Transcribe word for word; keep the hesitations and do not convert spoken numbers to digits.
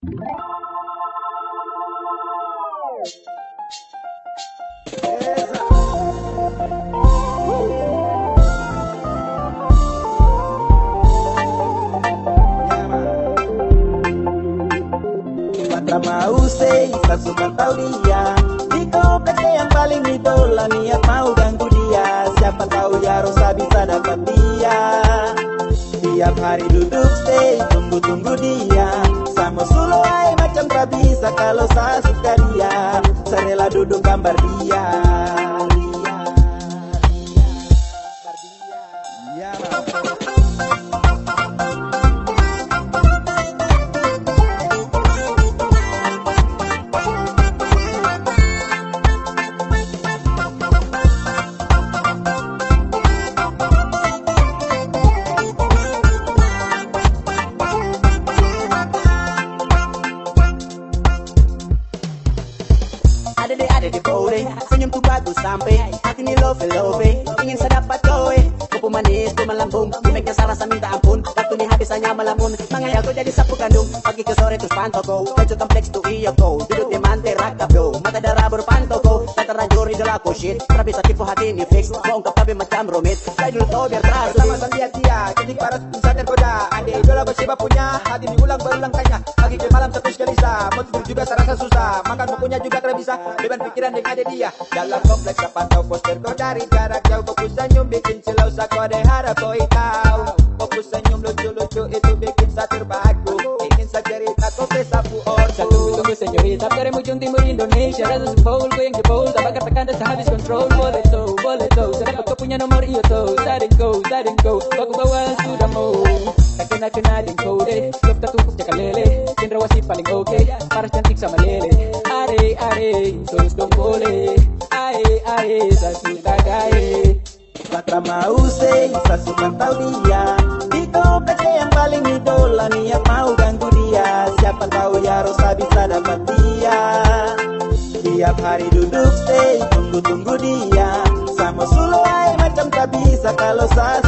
Mata mau say, sasukan tahu dia. Di kompleks yang paling idola, niat mau ganggu dia. Siapa tahu ya Rosa bisa dapat dia. Tiap hari duduk stay, tunggu-tunggu dia. Sama solo ay macam tak bisa kalau saya suka dia. Saya rela duduk gambar dia. Dia, dia, ada deh ada deh boleh, senyum tuh bagus sampai hati ini love love, ingin saya dapat kowe. Kupu manis tuh melambung, imeknya saya rasa minta ampun. Waktu ini habis hanya melamun, mangaya aku jadi sapu kandung. Pagi ke sore terus pantau ko, baju kompleks tuh iya ko. Duduk di mantai rakap do, mata darah berpantau ko. Tak terlanjur idola ko shit, karena bisa tipu hati ini fix. Mau ungkap tapi macam rumit, saya dulu tau biar terasa. Lama lihat dia, jadi paras bisa tergoda. Ada idola bersifat punya, hati diulang berulang tanya. Pagi ke malam terus gelisah, mau tidur juga serasa susah. Makan bukunya juga tidak bisa, beban pikiran yang ada dia. Dalam kompleks pantau poster kau dari jarak jauh. Fokus senyum bikin silau kau deh harap kau tahu. Fokus senyum lucu-lucu itu bikin saya terbaku. Ingin saya cerita kau pesapu orang. Tunggu-tunggu senyorita, dari ujung timur Indonesia. Rasa sepul, gue yang jebol, tak bakar tekan dan sehabis kontrol. Boleh tau, boleh tau, saya dapat kau punya nomor iyo tau. Sadin go, sadin go, baku bawa sudah mau. Tak kena-kena din kau deh, love tak tumpuk cakap lele. Cendrawasih paling oke, paras cantik sama lele. Are, are, terus dong boleh. Ae, ae, saya suka gaye. Mata mau say, sasukan tahu dia. Di kompleks yang paling idola, niat mau ganggu dia. Siapa tahu ya Rosa bisa dapat dia. Tiap hari duduk stay, tunggu-tunggu dia. Sama solo ay macam tak bisa kalau saya